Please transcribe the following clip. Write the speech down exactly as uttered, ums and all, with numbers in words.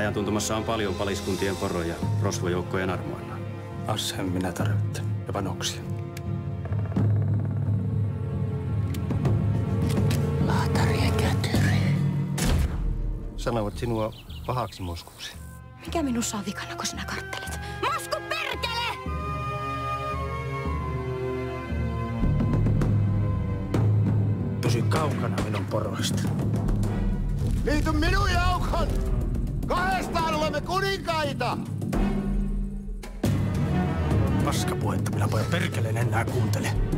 Venäjän tuntumassa on paljon paliskuntien poroja rosvojoukkojen armoilla. Assen minä tarvitsen ja vanoksia. Laatarien kätyri. Sanovat sinua pahaksi Moskuksi. Mikä minussa on vikana, kun sinä karttelet? Mosku perkele! Pysy kaukana minun poroista. Liity minun joukon! Kahdestaan olemme kuninkaita! Paskapuhetta minä voi perkeleen enää kuuntele.